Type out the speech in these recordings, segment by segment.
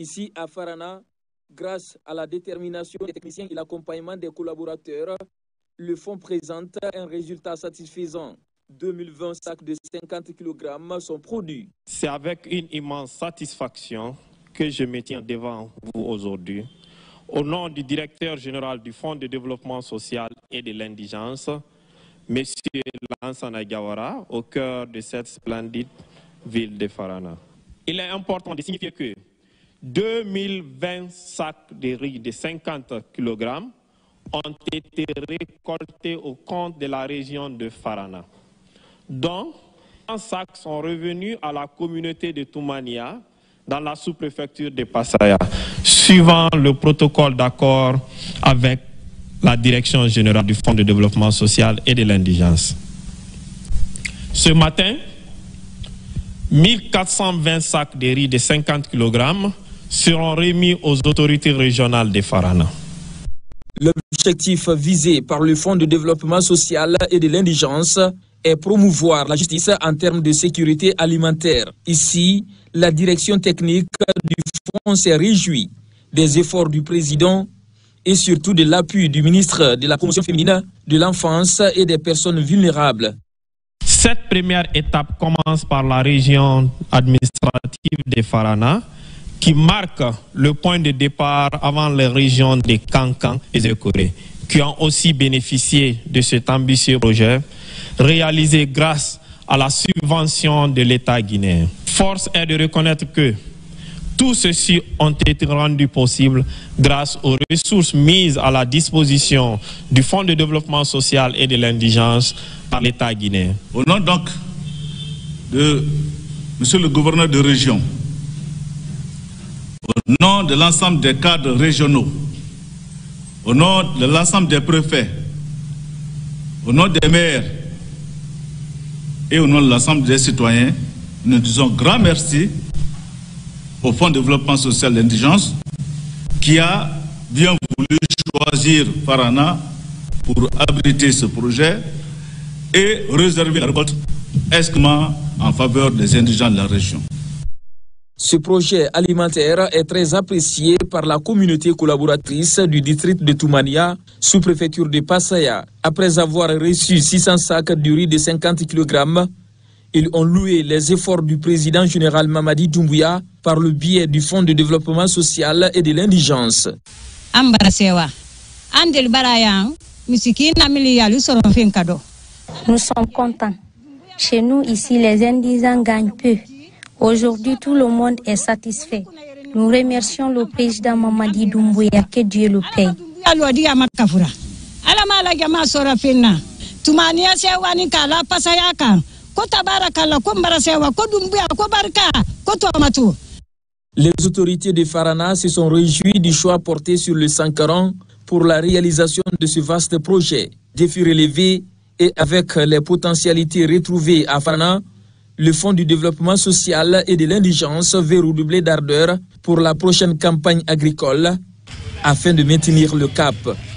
Ici à Farana, grâce à la détermination des techniciens et l'accompagnement des collaborateurs, le fonds présente un résultat satisfaisant. 2020 sacs de 50 kg sont produits. C'est avec une immense satisfaction que je me tiens devant vous aujourd'hui. Au nom du directeur général du Fonds de développement social et de l'indigence, M. Lansana Gawara, au cœur de cette splendide ville de Farana. Il est important de signifier que 2020 sacs de riz de 50 kg ont été récoltés au compte de la région de Farana. Donc, 100 sacs sont revenus à la communauté de Toumania dans la sous-préfecture de Passaya, suivant le protocole d'accord avec la direction générale du Fonds de développement social et de l'indigence. Ce matin, 1420 sacs de riz de 50 kg seront remis aux autorités régionales de Farana. L'objectif visé par le Fonds de développement social et de l'indigence est promouvoir la justice en termes de sécurité alimentaire. Ici, la direction technique du fonds s'est réjouie des efforts du président et surtout de l'appui du ministre de la promotion féminine, de l'enfance et des personnes vulnérables. Cette première étape commence par la région administrative de Farana, qui marque le point de départ avant les régions de Kankan et de Corée, qui ont aussi bénéficié de cet ambitieux projet réalisé grâce à la subvention de l'État guinéen. Force est de reconnaître que tout ceci ont été rendus possibles grâce aux ressources mises à la disposition du Fonds de développement social et de l'indigence par l'État guinéen. Au nom donc de Monsieur le gouverneur de région, au nom de l'ensemble des cadres régionaux, au nom de l'ensemble des préfets, au nom des maires et au nom de l'ensemble des citoyens, nous disons grand merci au Fonds de développement social et d'indigence qui a bien voulu choisir Farana pour abriter ce projet et réserver la récolte exclusivement en faveur des indigents de la région. Ce projet alimentaire est très apprécié par la communauté collaboratrice du district de Toumania, sous-préfecture de Passaya. Après avoir reçu 600 sacs de riz de 50 kg, ils ont loué les efforts du président général Mamadi Doumbouya par le biais du Fonds de développement social et de l'indigence. Nous sommes contents. Chez nous, ici, les indigents gagnent peu. Aujourd'hui, tout le monde est satisfait. Nous remercions le président Mamadi Doumbouya, que Dieu le paye. Les autorités de Farana se sont réjouies du choix porté sur le Sankaran pour la réalisation de ce vaste projet. Défi relevé et avec les potentialités retrouvées à Farana, le Fonds du développement social et de l'indigence veut redoubler d'ardeur pour la prochaine campagne agricole afin de maintenir le cap.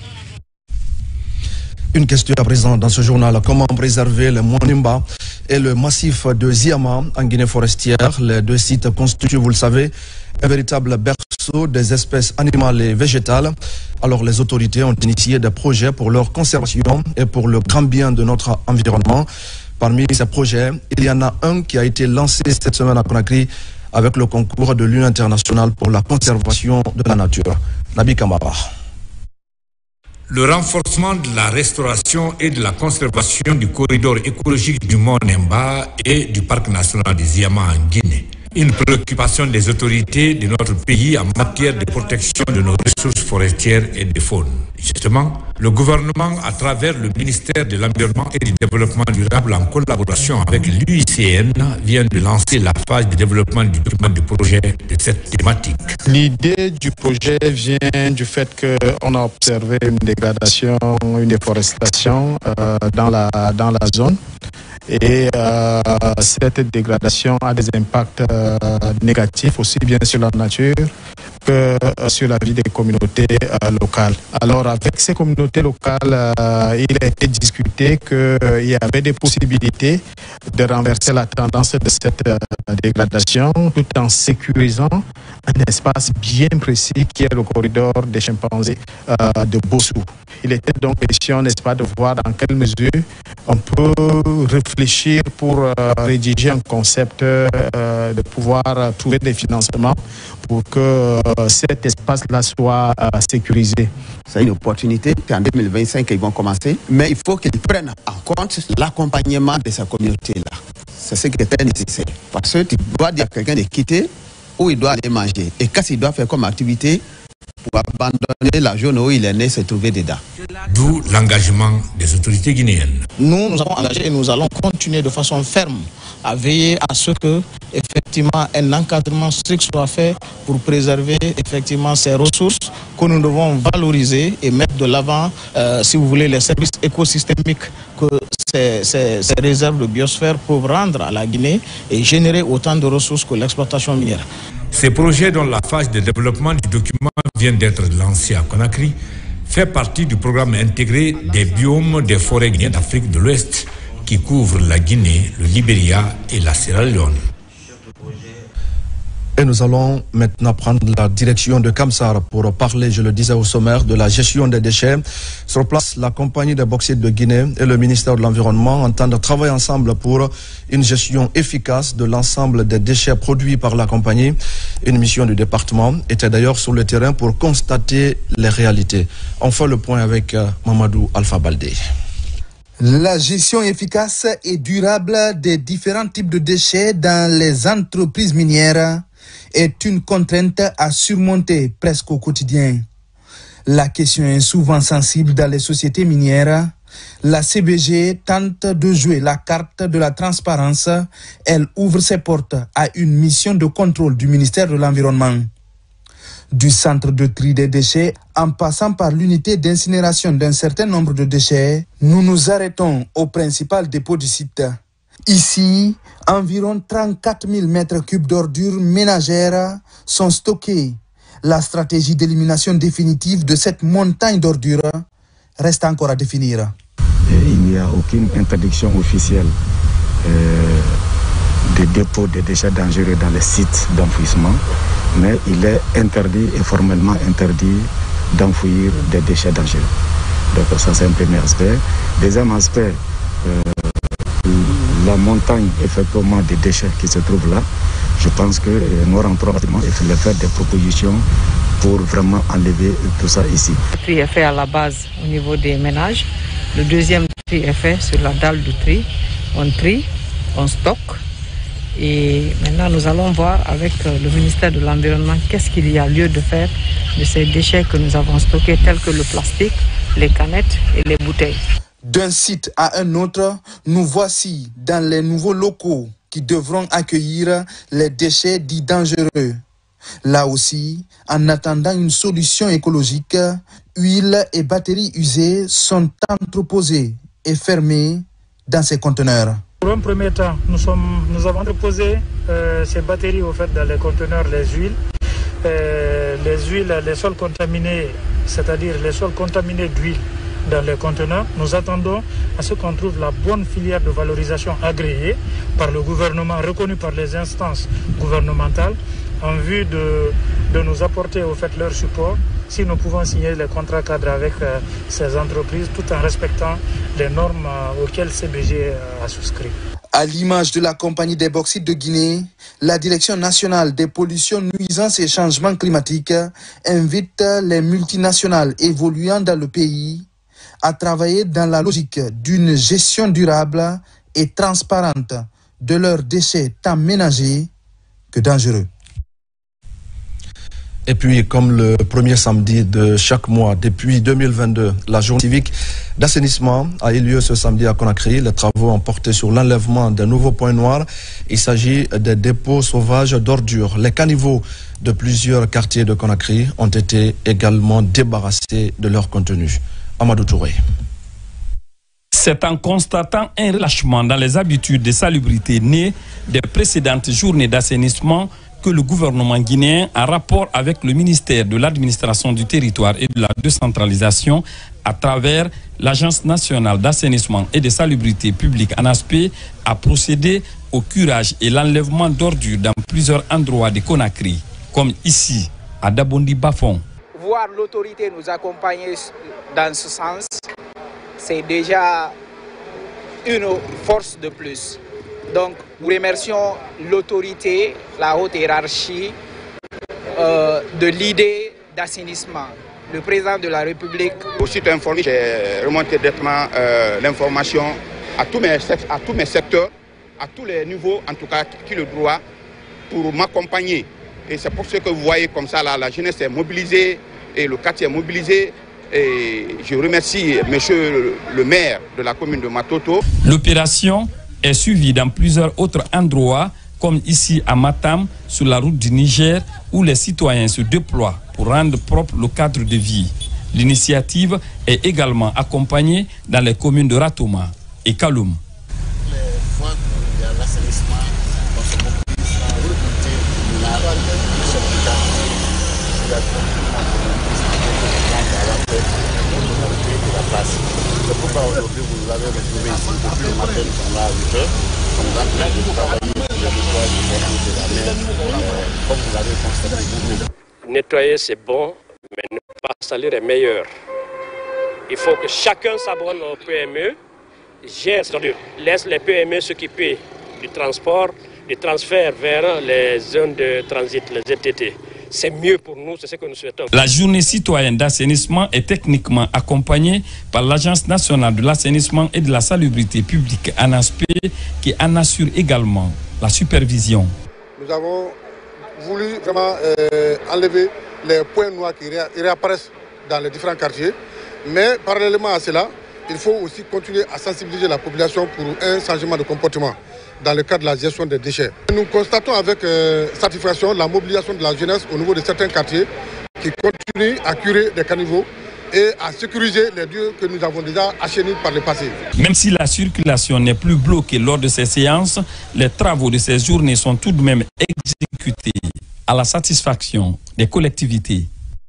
Une question à présent dans ce journal. Comment préserver le Monimba et le massif de Ziama en Guinée forestière? Les deux sites constituent, vous le savez, un véritable berceau des espèces animales et végétales. Alors les autorités ont initié des projets pour leur conservation et pour le grand bien de notre environnement. Parmi ces projets, il y en a un qui a été lancé cette semaine à Conakry avec le concours de l'Union internationale pour la conservation de la nature. Nabi Kamara. Le renforcement de la restauration et de la conservation du corridor écologique du Mont Nemba et du parc national des Ziama en Guinée. Une préoccupation des autorités de notre pays en matière de protection de nos ressources forestières et de faune. Justement, le gouvernement, à travers le ministère de l'Environnement et du Développement durable, en collaboration avec l'UICN, vient de lancer la phase de développement du document de projet de cette thématique. L'idée du projet vient du fait qu'on a observé une dégradation, une déforestation dans la zone. Et cette dégradation a des impacts négatifs aussi bien sur la nature que sur la vie des communautés locales. Alors avec ces communautés locales, il a été discuté qu'il y avait des possibilités de renverser la tendance de cette dégradation tout en sécurisant un espace bien précis qui est le corridor des chimpanzés de Bossou. Il était donc question, n'est-ce pas, de voir dans quelle mesure on peut réfléchir pour rédiger un concept, de pouvoir trouver des financements pour que cet espace-là soit sécurisé. C'est une opportunité qu'en 2025 ils vont commencer, mais il faut qu'ils prennent en compte l'accompagnement de ces communautés-là. C'est ce qui est très nécessaire. Parce que tu dois dire à quelqu'un de quitter où il doit aller manger. Et qu'est-ce qu'il doit faire comme activité pour abandonner la zone où il est né, se trouver dedans. D'où l'engagement des autorités guinéennes. Nous avons engagé et nous allons continuer de façon ferme à veiller à ce que effectivement un encadrement strict soit fait pour préserver effectivement ces ressources que nous devons valoriser et mettre de l'avant, si vous voulez, les services écosystémiques que ces réserves de biosphère peuvent rendre à la Guinée et générer autant de ressources que l'exploitation minière. Ces projets dont la phase de développement du document vient d'être lancée à Conakry fait partie du programme intégré des biomes des forêts guinéennes d'Afrique de l'Ouest qui couvre la Guinée, le Libéria et la Sierra Leone. Et nous allons maintenant prendre la direction de Kamsar pour parler, je le disais au sommaire, de la gestion des déchets. Sur place, la compagnie des bauxites de Guinée et le ministère de l'Environnement entendent travailler ensemble pour une gestion efficace de l'ensemble des déchets produits par la compagnie. Une mission du département était d'ailleurs sur le terrain pour constater les réalités. On fait le point avec Mamadou Alpha Baldé. La gestion efficace et durable des différents types de déchets dans les entreprises minières est une contrainte à surmonter presque au quotidien. La question est souvent sensible dans les sociétés minières. La CBG tente de jouer la carte de la transparence. Elle ouvre ses portes à une mission de contrôle du ministère de l'Environnement. Du centre de tri des déchets, en passant par l'unité d'incinération d'un certain nombre de déchets, nous nous arrêtons au principal dépôt du site. Ici, environ 34 000 mètres cubes d'ordures ménagères sont stockés. La stratégie d'élimination définitive de cette montagne d'ordures reste encore à définir. Il n'y a aucune interdiction officielle de dépôt de déchets dangereux dans les sites d'enfouissement, mais il est interdit et formellement interdit d'enfouir des déchets dangereux. Donc ça c'est un premier aspect. Deuxième aspect, la montagne effectivement des déchets qui se trouve là, je pense que nous rentrons rapidement et faire des propositions pour vraiment enlever tout ça ici. Le tri est fait à la base au niveau des ménages. Le deuxième tri est fait sur la dalle du tri. On trie, on stocke. Et maintenant, nous allons voir avec le ministère de l'Environnement qu'est-ce qu'il y a lieu de faire de ces déchets que nous avons stockés, tels que le plastique, les canettes et les bouteilles. D'un site à un autre, nous voici dans les nouveaux locaux qui devront accueillir les déchets dits dangereux. Là aussi, en attendant une solution écologique, huile et batteries usées sont entreposées et fermées dans ces conteneurs. Pour un premier temps, nous avons entreposé ces batteries au fait dans les conteneurs, les huiles, les sols contaminés, c'est-à-dire les sols contaminés d'huile dans les conteneurs. Nous attendons à ce qu'on trouve la bonne filière de valorisation agréée par le gouvernement, reconnue par les instances gouvernementales, en vue de nous apporter au fait leur support si nous pouvons signer les contrats cadres avec ces entreprises tout en respectant les normes auxquelles CBG a souscrit. À l'image de la compagnie des bauxites de Guinée, la Direction nationale des pollutions, nuisances et changements climatiques invite les multinationales évoluant dans le pays à travailler dans la logique d'une gestion durable et transparente de leurs déchets tant ménagers que dangereux. Et puis, comme le premier samedi de chaque mois, depuis 2022, la journée civique d'assainissement a eu lieu ce samedi à Conakry. Les travaux ont porté sur l'enlèvement d'un nouveau point noir. Il s'agit des dépôts sauvages d'ordures. Les caniveaux de plusieurs quartiers de Conakry ont été également débarrassés de leur contenu. Amadou Touré. C'est en constatant un relâchement dans les habitudes de salubrité nées des précédentes journées d'assainissement que le gouvernement guinéen, en rapport avec le ministère de l'administration du territoire et de la décentralisation, à travers l'Agence nationale d'assainissement et de salubrité publique ANASP, a procédé au curage et l'enlèvement d'ordures dans plusieurs endroits de Conakry, comme ici, à Dabondi Bafon. Voir l'autorité nous accompagner dans ce sens, c'est déjà une force de plus. Donc, nous remercions l'autorité, la haute hiérarchie de l'idée d'assainissement. Le président de la République. Aussitôt informé, j'ai remonté directement l'information à tous mes secteurs, à tous les niveaux, en tout cas, qui le droit, pour m'accompagner. Et c'est pour ce que vous voyez comme ça, là, la jeunesse est mobilisée et le quartier est mobilisé. Et je remercie monsieur le maire de la commune de Matoto. L'opération est suivie dans plusieurs autres endroits, comme ici à Matam, sur la route du Niger, où les citoyens se déploient pour rendre propre le cadre de vie. L'initiative est également accompagnée dans les communes de Ratoma et Kaloum. C'est pourquoi aujourd'hui vous avez retrouvé ici depuis le matin, nous sommes là à 8h. On est en train de travailler sur le nettoyage de la mer, comme vous l'avez constaté vous-même. Nettoyer c'est bon, mais ne pas salir est meilleur. Il faut que chacun s'abonne au PME, laisse les PME s'occuper du transport, du transfert vers les zones de transit, les ZTT. C'est mieux pour nous, c'est ce que nous souhaitons. La journée citoyenne d'assainissement est techniquement accompagnée par l'Agence nationale de l'assainissement et de la salubrité publique ANASP, qui en assure également la supervision. Nous avons voulu vraiment enlever les points noirs qui réapparaissent dans les différents quartiers, mais parallèlement à cela, il faut aussi continuer à sensibiliser la population pour un changement de comportement dans le cadre de la gestion des déchets. Nous constatons avec satisfaction la mobilisation de la jeunesse au niveau de certains quartiers qui continuent à curer des caniveaux et à sécuriser les lieux que nous avons déjà acheminées par le passé. Même si la circulation n'est plus bloquée lors de ces séances, les travaux de ces journées sont tout de même exécutés à la satisfaction des collectivités.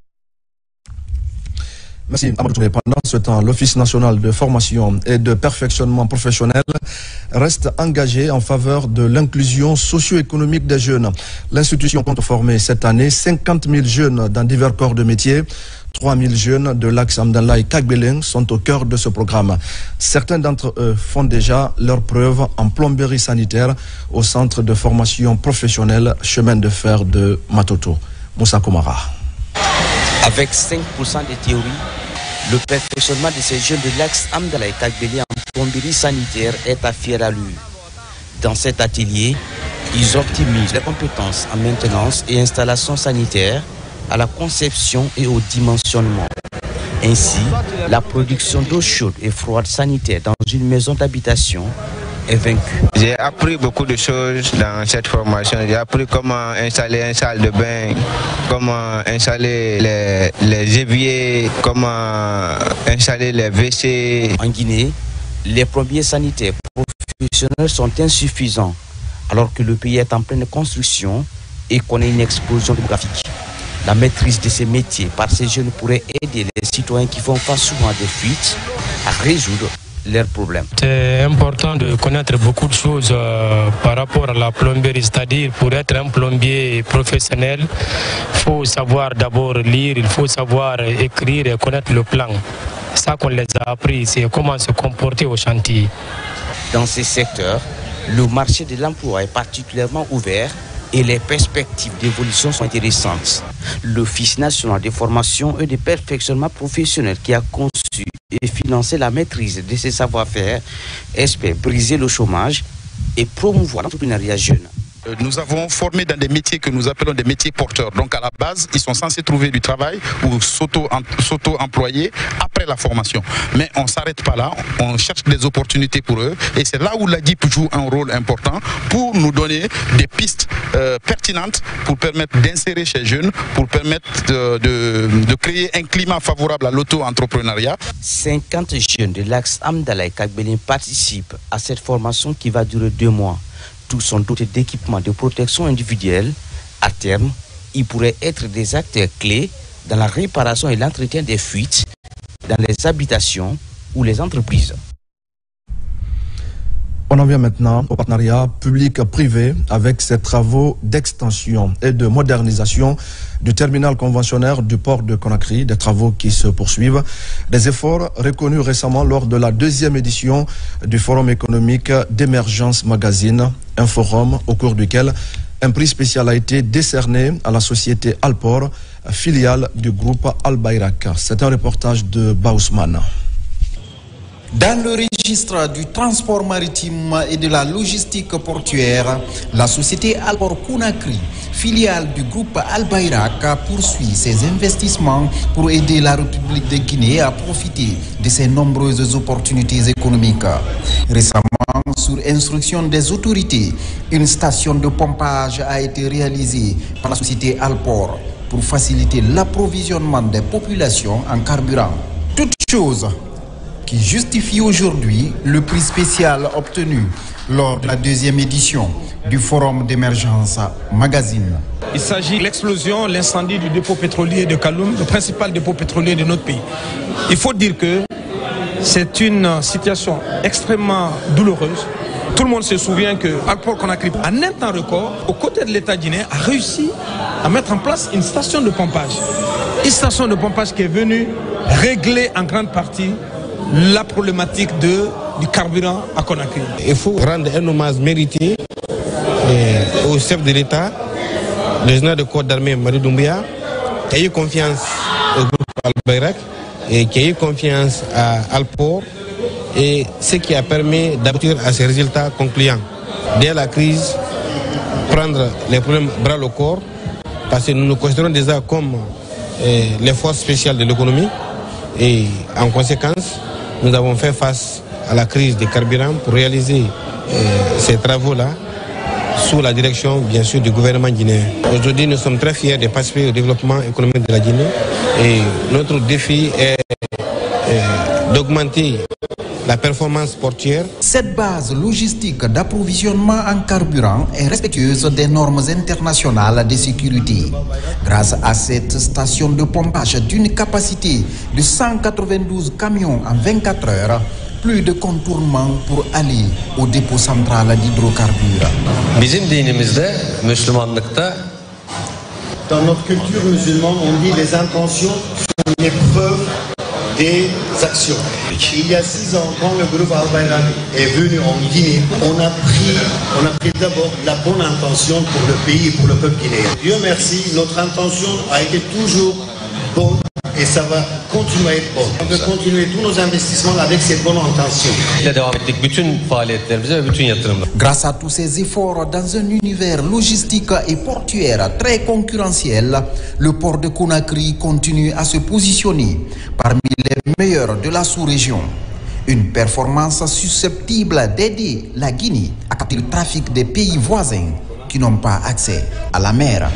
Merci. Pendant ce temps, l'Office national de formation et de perfectionnement professionnel reste engagé en faveur de l'inclusion socio-économique des jeunes. L'institution compte former cette année 50 000 jeunes dans divers corps de métier. 3 000 jeunes de l'axe Amdallah et Kagbeleng sont au cœur de ce programme. Certains d'entre eux font déjà leurs preuves en plomberie sanitaire au centre de formation professionnelle chemin de fer de Matoto. Moussa Komara. Avec 5% de théorie, le perfectionnement de ces jeunes de l'axe Amdallah et Kagbeleng en plomberie sanitaire est à fière allure. Dans cet atelier, ils optimisent les compétences en maintenance et installation sanitaire, à la conception et au dimensionnement. Ainsi, la production d'eau chaude et froide sanitaire dans une maison d'habitation est vaincue. J'ai appris beaucoup de choses dans cette formation. J'ai appris comment installer une salle de bain, comment installer les éviers, comment installer les WC. En Guinée, les plombiers sanitaires professionnels sont insuffisants, alors que le pays est en pleine construction et connaît une explosion démographique. La maîtrise de ces métiers par ces jeunes pourrait aider les citoyens qui font face souvent à des fuites à résoudre leurs problèmes. C'est important de connaître beaucoup de choses par rapport à la plomberie, c'est-à-dire pour être un plombier professionnel, il faut savoir d'abord lire, il faut savoir écrire et connaître le plan. Ça qu'on les a appris, c'est comment se comporter au chantier. Dans ces secteurs, le marché de l'emploi est particulièrement ouvert et les perspectives d'évolution sont intéressantes. L'Office national de formation et de perfectionnement professionnel qui a conçu et financé la maîtrise de ces savoir-faire espère briser le chômage et promouvoir l'entrepreneuriat jeune. Nous avons formé dans des métiers que nous appelons des métiers porteurs. Donc à la base, ils sont censés trouver du travail ou s'auto-employer après la formation. Mais on ne s'arrête pas là, on cherche des opportunités pour eux. Et c'est là où l'ADIP joue un rôle important pour nous donner des pistes pertinentes pour permettre d'insérer ces jeunes, pour permettre de créer un climat favorable à l'auto-entrepreneuriat. 50 jeunes de l'axe Amdallah et Kagbeleng participent à cette formation qui va durer 2 mois. Tous sont dotés d'équipements de protection individuelle À terme, ils pourraient être des acteurs clés dans la réparation et l'entretien des fuites dans les habitations ou les entreprises. On en vient maintenant au partenariat public-privé avec ces travaux d'extension et de modernisation du terminal conventionnaire du port de Conakry, des travaux qui se poursuivent. Des efforts reconnus récemment lors de la 2e édition du Forum économique d'émergence magazine, un forum au cours duquel un prix spécial a été décerné à la société Alport, filiale du groupe Al Bayrak. C'est un reportage de Baousman. Dans le registre du transport maritime et de la logistique portuaire, la société Alport Conakry, filiale du groupe Al Bayrak, poursuit ses investissements pour aider la République de Guinée à profiter de ses nombreuses opportunités économiques. Récemment, sur instruction des autorités, une station de pompage a été réalisée par la société Alport pour faciliter l'approvisionnement des populations en carburant. Toute chose qui justifie aujourd'hui le prix spécial obtenu lors de la 2e édition du Forum d'émergence magazine. Il s'agit de l'explosion, l'incendie du dépôt pétrolier de Kaloum, le principal dépôt pétrolier de notre pays. Il faut dire que c'est une situation extrêmement douloureuse. Tout le monde se souvient que Alport Conakry, en un temps record, aux côtés de l'État guinéen, a réussi à mettre en place une station de pompage. Une station de pompage qui est venue régler en grande partie la problématique du carburant à Conakry. Il faut rendre un hommage mérité au chef de l'État, le général de corps d'armée Mamadou Doumbouya, qui a eu confiance au groupe Al Bayrak et qui a eu confiance à Alport, et ce qui a permis d'aboutir à ces résultats concluants. Dès la crise, prendre les problèmes bras le corps, parce que nous nous considérons déjà comme les forces spéciales de l'économie, et en conséquence, nous avons fait face à la crise des carburants pour réaliser ces travaux-là sous la direction, bien sûr, du gouvernement guinéen. Aujourd'hui, nous sommes très fiers de participer au développement économique de la Guinée et notre défi est d'augmenter la performance portuaire. Cette base logistique d'approvisionnement en carburant est respectueuse des normes internationales de sécurité. Grâce à cette station de pompage d'une capacité de 192 camions en 24 heures, plus de contournements pour aller au dépôt central d'hydrocarbures. Dans notre culture musulmane, on dit les intentions sont les preuves des actions. Il y a 6 ans, quand le groupe Al Bayrak est venu en Guinée, on a pris d'abord la bonne intention pour le pays et pour le peuple guinéen. Dieu merci, notre intention a été toujours bonne et ça va continuer à être bon. On peut continuer tous nos investissements avec cette bonne intention. Grâce à tous ces efforts dans un univers logistique et portuaire très concurrentiel, le port de Conakry continue à se positionner parmi les meilleurs de la sous-région. Une performance susceptible d'aider la Guinée à capter le trafic des pays voisins qui n'ont pas accès à la mer.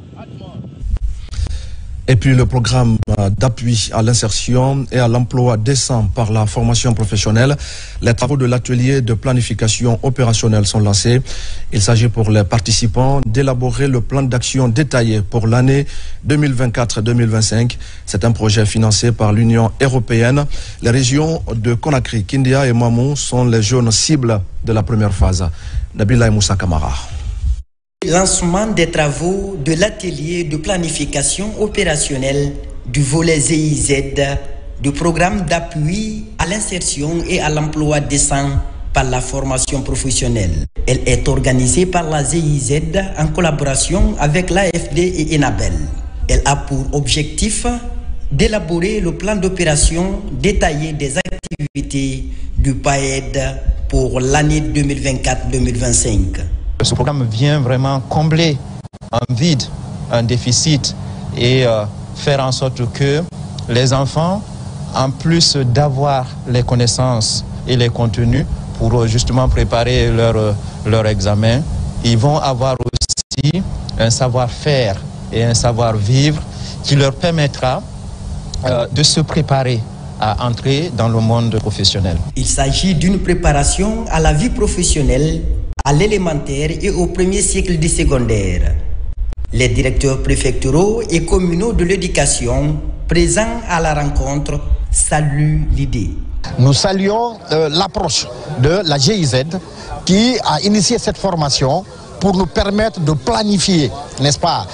Et puis le programme d'appui à l'insertion et à l'emploi décent par la formation professionnelle. Les travaux de l'atelier de planification opérationnelle sont lancés. Il s'agit pour les participants d'élaborer le plan d'action détaillé pour l'année 2024-2025. C'est un projet financé par l'Union européenne. Les régions de Conakry, Kindia et Mamou sont les zones cibles de la première phase. Nabila et Moussa Kamara. Lancement des travaux de l'atelier de planification opérationnelle du volet GIZ du programme d'appui à l'insertion et à l'emploi décent par la formation professionnelle. Elle est organisée par la GIZ en collaboration avec l'AFD et ENABEL. Elle a pour objectif d'élaborer le plan d'opération détaillé des activités du PAED pour l'année 2024-2025. Ce programme vient vraiment combler un vide, un déficit et faire en sorte que les enfants, en plus d'avoir les connaissances et les contenus pour justement préparer leur examen, ils vont avoir aussi un savoir-faire et un savoir-vivre qui leur permettra de se préparer à entrer dans le monde professionnel. Il s'agit d'une préparation à la vie professionnelle, à l'élémentaire et au premier cycle du secondaire. Les directeurs préfectoraux et communaux de l'éducation présents à la rencontre saluent l'idée. Nous saluons l'approche de la GIZ qui a initié cette formation pour nous permettre de planifier, n'est-ce pas,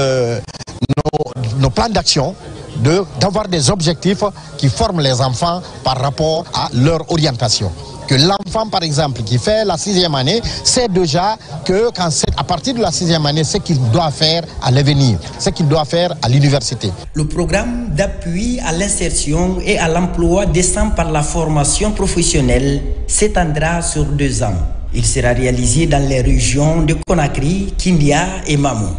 nos plans d'action, d'avoir des objectifs qui forment les enfants par rapport à leur orientation. Que l'enfant, par exemple, qui fait la 6e année, sait déjà que à partir de la 6e année, ce qu'il doit faire à l'avenir, ce qu'il doit faire à l'université. Le programme d'appui à l'insertion et à l'emploi descend par la formation professionnelle s'étendra sur 2 ans. Il sera réalisé dans les régions de Conakry, Kindia et Mamou.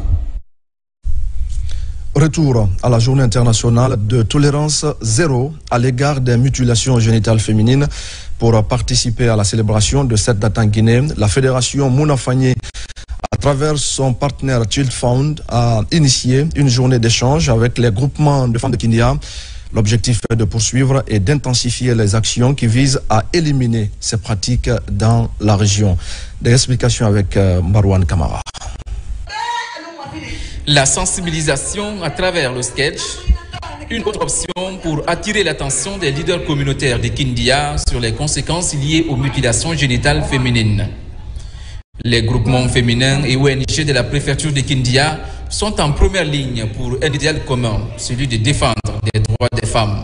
Retour à la journée internationale de tolérance zéro à l'égard des mutilations génitales féminines. Pour participer à la célébration de cette date en Guinée, la Fédération Mounafagné, à travers son partenaire Child Fund, a initié une journée d'échange avec les groupements de femmes de Kindia. L'objectif est de poursuivre et d'intensifier les actions qui visent à éliminer ces pratiques dans la région. Des explications avec Marwan Kamara. La sensibilisation à travers le sketch, une autre option pour attirer l'attention des leaders communautaires de Kindia sur les conséquences liées aux mutilations génitales féminines. Les groupements féminins et ONG de la préfecture de Kindia sont en première ligne pour un idéal commun, celui de défendre les droits des femmes.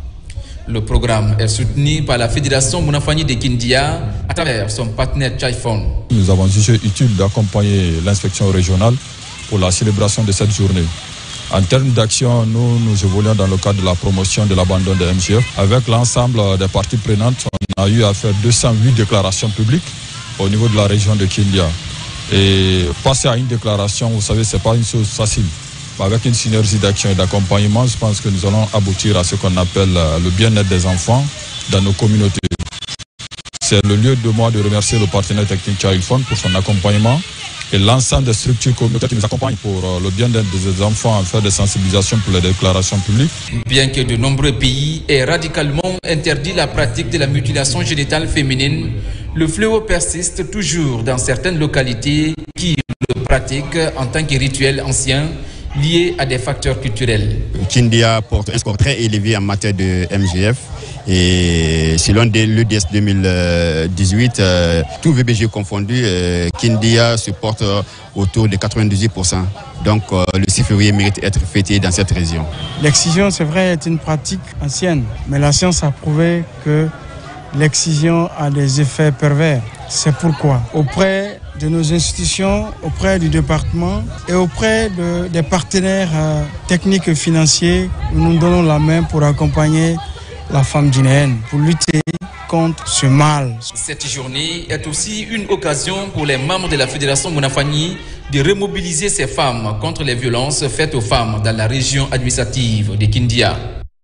Le programme est soutenu par la Fédération Mounafagné de Kindia à travers son partenaire Chaifon. Nous avons jugé utile d'accompagner l'inspection régionale pour la célébration de cette journée. En termes d'action, nous évoluons dans le cadre de la promotion de l'abandon de MGF. Avec l'ensemble des parties prenantes, on a eu à faire 208 déclarations publiques au niveau de la région de Kindia. Et passer à une déclaration, vous savez, ce n'est pas une chose facile. Avec une synergie d'action et d'accompagnement, je pense que nous allons aboutir à ce qu'on appelle le bien-être des enfants dans nos communautés. C'est le lieu de moi de remercier le partenaire technique Child Fund pour son accompagnement et l'ensemble des structures communautaires qui nous accompagnent pour le bien-être des enfants à faire des sensibilisations pour les déclarations publiques. Bien que de nombreux pays aient radicalement interdit la pratique de la mutilation génitale féminine, le fléau persiste toujours dans certaines localités qui le pratiquent en tant que rituel ancien lié à des facteurs culturels. Kindia porte un score très élevé en matière de MGF. Et selon l'EDS 2018, tout VBG confondu, Kindia se porte autour de 98%. Donc le 6 février mérite d'être fêté dans cette région. L'excision, c'est vrai, est une pratique ancienne, mais la science a prouvé que l'excision a des effets pervers. C'est pourquoi, auprès de nos institutions, auprès du département et auprès des partenaires techniques et financiers, nous nous donnons la main pour accompagner la femme guinéenne, pour lutter contre ce mal. Cette journée est aussi une occasion pour les membres de la Fédération Mounafagné de remobiliser ces femmes contre les violences faites aux femmes dans la région administrative de Kindia.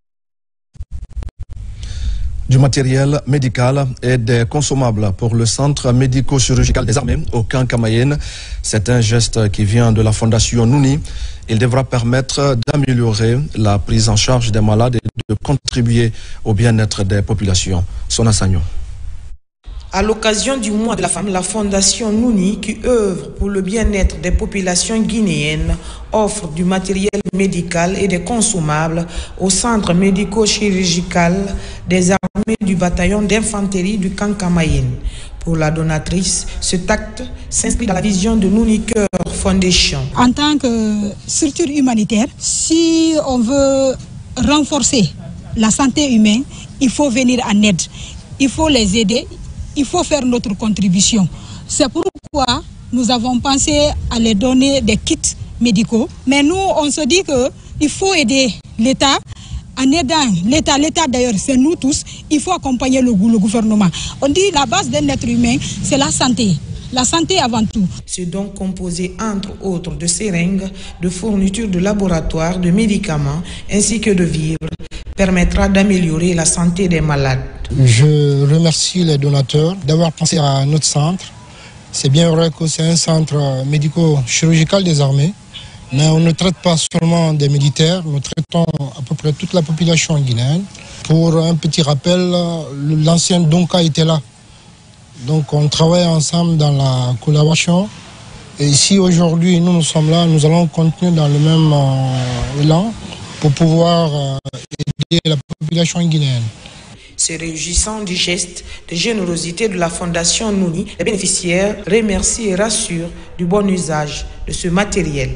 Du matériel médical et des consommables pour le centre médico-chirurgical des armées au camp Kamayenne. C'est un geste qui vient de la fondation Nouni. Il devra permettre d'améliorer la prise en charge des malades et de contribuer au bien-être des populations. Sona Sagnon. À l'occasion du mois de la femme, la fondation Nouni, qui œuvre pour le bien-être des populations guinéennes, offre du matériel médical et des consommables au centre médico-chirurgical des armées du bataillon d'infanterie du camp Kamayenne. Pour la donatrice, cet acte s'inscrit dans la vision de Nouni Cœur Foundation. En tant que structure humanitaire, si on veut renforcer la santé humaine, il faut venir en aide, il faut les aider. Il faut faire notre contribution. C'est pourquoi nous avons pensé à les donner des kits médicaux. Mais nous, on se dit qu'il faut aider l'État. En aidant l'État d'ailleurs, c'est nous tous, il faut accompagner le gouvernement. On dit la base d'un être humain, c'est la santé. La santé avant tout. C'est donc composé entre autres de seringues, de fournitures de laboratoire, de médicaments ainsi que de vivres, permettra d'améliorer la santé des malades. Je remercie les donateurs d'avoir pensé à notre centre. C'est bien vrai que c'est un centre médico-chirurgical des armées, mais on ne traite pas seulement des militaires, nous traitons à peu près toute la population guinéenne. Pour un petit rappel, l'ancien Donka était là. Donc on travaille ensemble dans la collaboration Et si aujourd'hui nous sommes là, nous allons continuer dans le même élan pour pouvoir aider la population guinéenne. Se réjouissant du geste de générosité de la Fondation Nouni, les bénéficiaires remercient et rassurent du bon usage de ce matériel.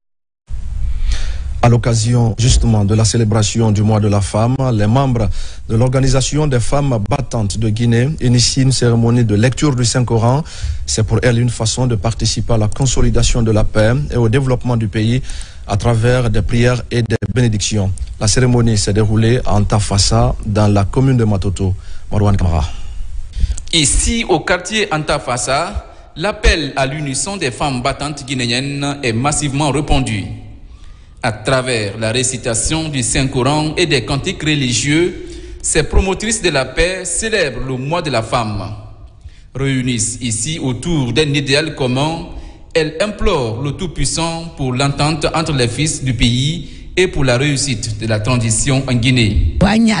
À l'occasion justement de la célébration du mois de la femme, les membres de l'organisation des femmes battantes de Guinée initient une cérémonie de lecture du Saint-Coran. C'est pour elles une façon de participer à la consolidation de la paix et au développement du pays à travers des prières et des bénédictions. La cérémonie s'est déroulée à Antafassa, dans la commune de Matoto. Marwan Kamara. Ici, au quartier Antafassa, l'appel à l'unisson des femmes battantes guinéennes est massivement répandu. À travers la récitation du Saint-Coran et des cantiques religieux, ces promotrices de la paix célèbrent le mois de la femme. Réunissent ici autour d'un idéal commun, elles implorent le Tout-Puissant pour l'entente entre les fils du pays et pour la réussite de la transition en Guinée.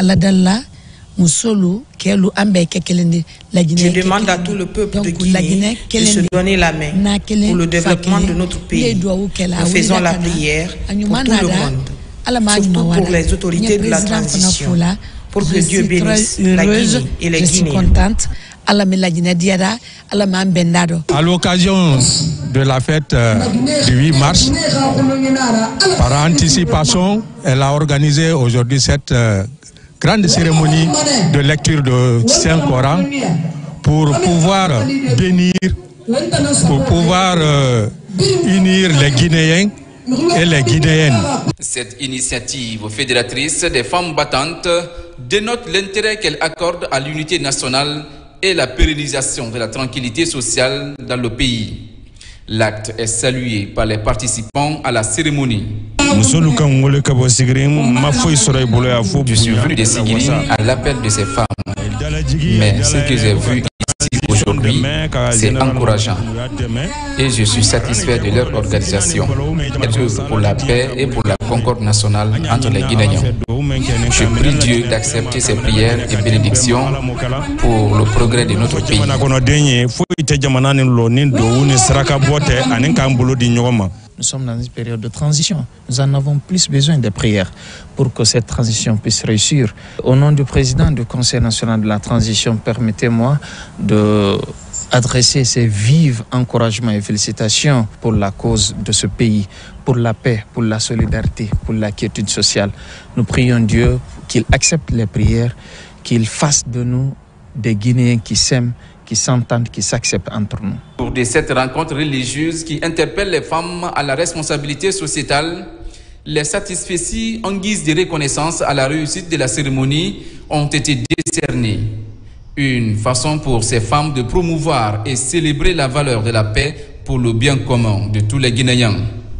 Je demande à tout le peuple de Guinée de se donner la main pour le développement de notre pays. Nous faisons la prière pour tout le monde, surtout pour les autorités de la transition, pour que Dieu bénisse la Guinée et les Guinéens. À l'occasion de la fête du 8 mars, par anticipation, elle a organisé aujourd'hui cette grande cérémonie de lecture de Saint-Coran pour pouvoir bénir, pour pouvoir unir les Guinéens et les Guinéennes. Cette initiative fédératrice des femmes battantes dénote l'intérêt qu'elle accorde à l'unité nationale et la pérennisation de la tranquillité sociale dans le pays. L'acte est salué par les participants à la cérémonie. Je suis venu de Sigiri à l'appel de ces femmes. Mais ce que j'ai vu ici aujourd'hui, c'est encourageant. Et je suis satisfait de leur organisation. Elles œuvrent pour la paix et pour la concorde nationale entre les Guinéens. Je prie Dieu d'accepter ces prières et bénédictions pour le progrès de notre pays. Nous sommes dans une période de transition. Nous en avons plus besoin des prières pour que cette transition puisse réussir. Au nom du président du Conseil national de la transition, permettez-moi d'adresser ces vifs encouragements et félicitations pour la cause de ce pays, pour la paix, pour la solidarité, pour la quiétude sociale. Nous prions Dieu qu'il accepte les prières, qu'il fasse de nous des Guinéens qui s'aiment, qui s'entendent, qui s'acceptent entre nous. Pour de cette rencontre religieuse qui interpelle les femmes à la responsabilité sociétale, les satisfecits en guise de reconnaissance à la réussite de la cérémonie ont été décernés. Une façon pour ces femmes de promouvoir et célébrer la valeur de la paix pour le bien commun de tous les Guinéens.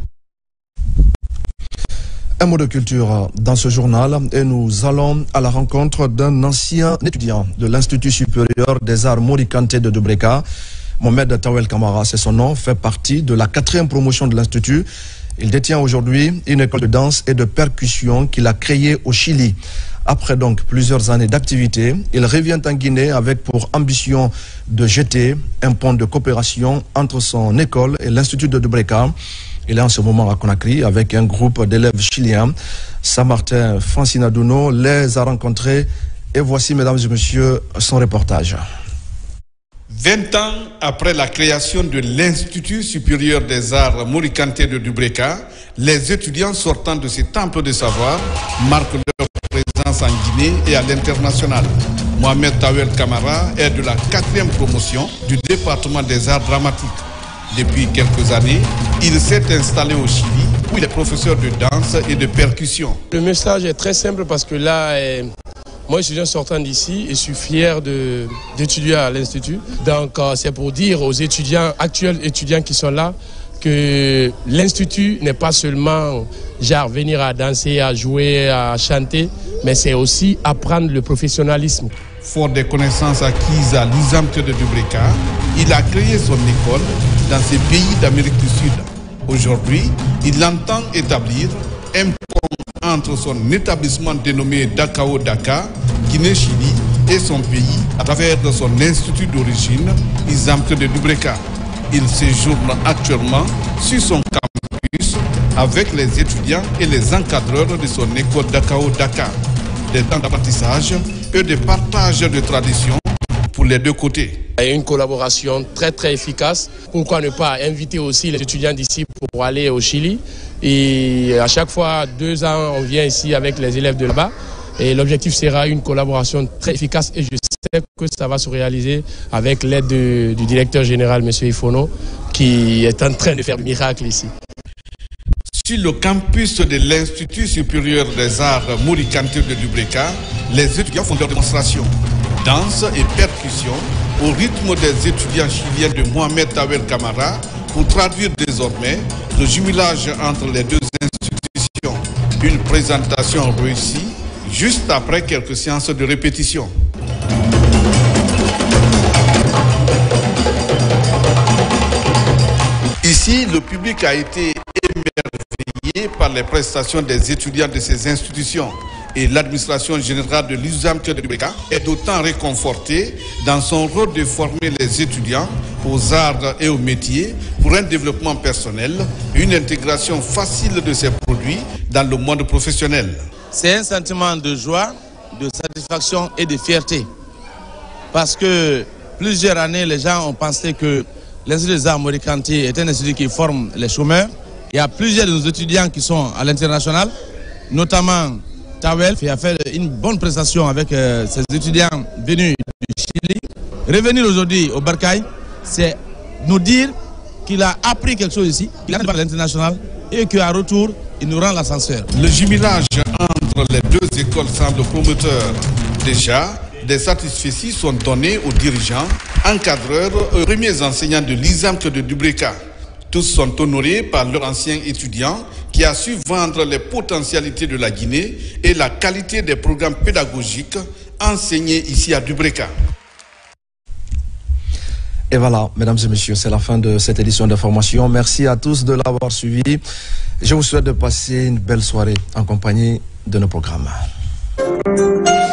Un mot de culture dans ce journal et nous allons à la rencontre d'un ancien étudiant de l'Institut supérieur des arts Mori Kanté de Dubreka. Mohamed Tawel Kamara, c'est son nom, fait partie de la 4e promotion de l'Institut. Il détient aujourd'hui une école de danse et de percussion qu'il a créée au Chili. Après donc plusieurs années d'activité, il revient en Guinée avec pour ambition de jeter un pont de coopération entre son école et l'Institut de Dubreka. Il est en ce moment à Conakry avec un groupe d'élèves chiliens. Saint-Martin Francina Duno les a rencontrés et voici, mesdames et messieurs, son reportage. 20 ans après la création de l'Institut supérieur des arts Mori Kanté de Dubreka, les étudiants sortant de ces temples de savoir marquent leur présence en Guinée et à l'international. Mohamed Tawel Kamara est de la 4e promotion du département des arts dramatiques. Depuis quelques années, il s'est installé au Chili où il est professeur de danse et de percussion. Le message est très simple parce que là, moi, étudiant sortant d'ici, je suis fier d'étudier à l'Institut. Donc, c'est pour dire aux étudiants, actuels étudiants qui sont là, que l'Institut n'est pas seulement genre venir à danser, à jouer, à chanter, mais c'est aussi apprendre le professionnalisme. Fort des connaissances acquises à l'ISAMT de Dubreka, il a créé son école dans ces pays d'Amérique du Sud. Aujourd'hui, il entend établir un pont entre son établissement dénommé Dakao Daka, Guinée-Chili, et son pays à travers son institut d'origine, ISAMT de Dubreka. Il séjourne actuellement sur son campus avec les étudiants et les encadreurs de son école d'Akao Dakar. Des temps d'apprentissage et de partage de traditions pour les deux côtés. Il y a une collaboration très efficace. Pourquoi ne pas inviter aussi les étudiants d'ici pour aller au Chili? Et à chaque fois, 2 ans, on vient ici avec les élèves de là-bas. Et l'objectif sera une collaboration très efficace et je sais que ça va se réaliser avec l'aide du directeur général, M. Ifono, qui est en train de faire du miracle ici. Sur le campus de l'Institut supérieur des arts Mori Kanté de Dubreka, les étudiants font leur démonstration, danse et percussion au rythme des étudiants chiliens de Mohamed Tawel Camara pour traduire désormais le jumelage entre les deux institutions. Une présentation réussie juste après quelques séances de répétition. Ici, le public a été émerveillé par les prestations des étudiants de ces institutions et l'administration générale de l'USAMT de Dubreka est d'autant réconfortée dans son rôle de former les étudiants aux arts et aux métiers pour un développement personnel et une intégration facile de ces produits dans le monde professionnel. C'est un sentiment de joie, de satisfaction et de fierté. Parce que plusieurs années, les gens ont pensé que l'Institut des arts Mori Kanté est un institut qui forme les chômeurs. Il y a plusieurs de nos étudiants qui sont à l'international, notamment Tawel, qui a fait une bonne prestation avec ses étudiants venus du Chili. Revenir aujourd'hui au Bercail, c'est nous dire qu'il a appris quelque chose ici, qu'il a appris à l'international et qu'à retour, il nous rend l'ascenseur. Le jumelage entre les deux écoles semble prometteur. Déjà, des satisfecits sont donnés aux dirigeants, encadreurs et premiers enseignants de l'ISAMT de Dubreka. Tous sont honorés par leur ancien étudiant qui a su vendre les potentialités de la Guinée et la qualité des programmes pédagogiques enseignés ici à Dubreka. Et voilà, mesdames et messieurs, c'est la fin de cette édition d'information. Merci à tous de l'avoir suivi. Je vous souhaite de passer une belle soirée en compagnie de nos programmes.